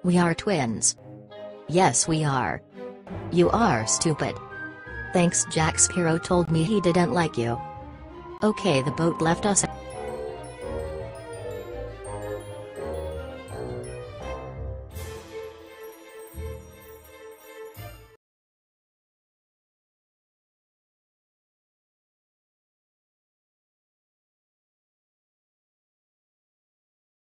We are twins. Yes, we are. You are stupid. Thanks, Jack Sparrow told me he didn't like you. Okay, the boat left us.